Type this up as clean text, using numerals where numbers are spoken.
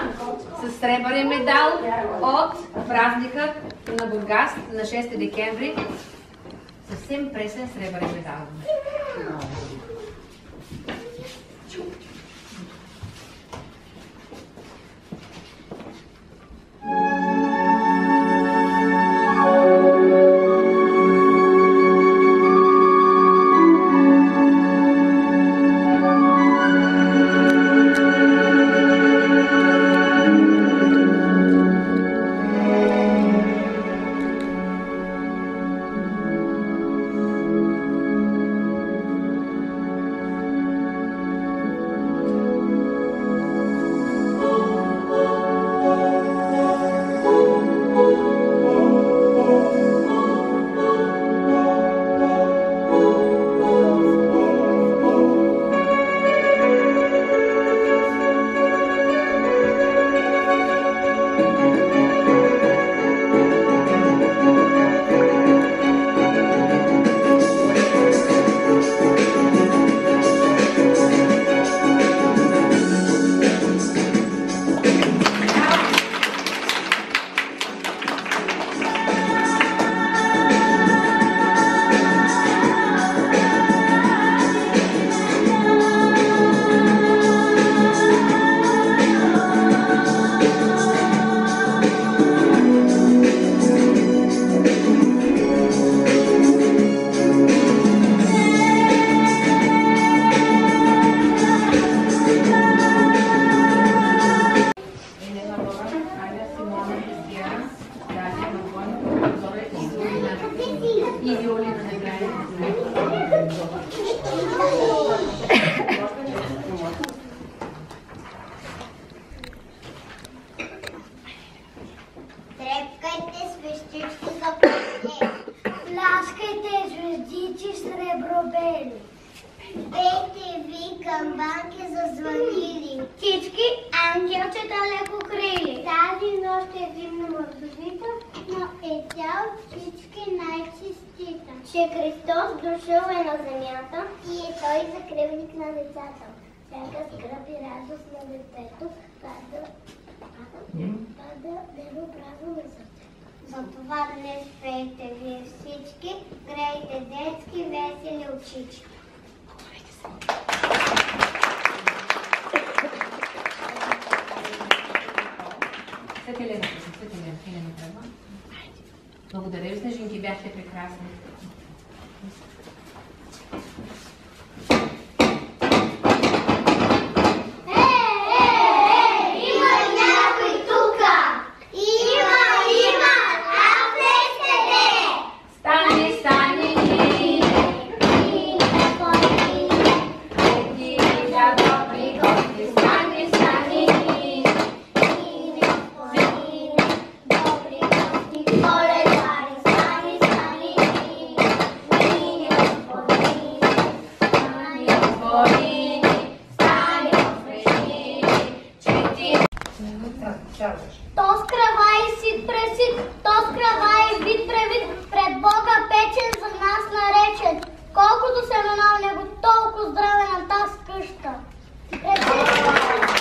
с сребърен медал от празника на Бургас на 6 декември. Съвсем пресен сребърен медал. Трепкайте свещички за пътне, пляскайте звездичи сребробели, пейте ви камбанки зазвънили, птички ангелчета леко крили. Тази нощ е зимно мързовита, но е тя от всички най-чистита. Че Христос дошъл е на земята и е той закръвник на децата. Всяка скръб и радост на детето пада небо празно на сърце. Затова днес пейте вие всички, грейте детски весели очички. Благодаря ви, снежинки, бяхте прекрасни. То скръва и сит пресит, то скръва и вид превид, пред Бога печен за нас наречен. Колкото семена в него, толкова здраве на тази къща.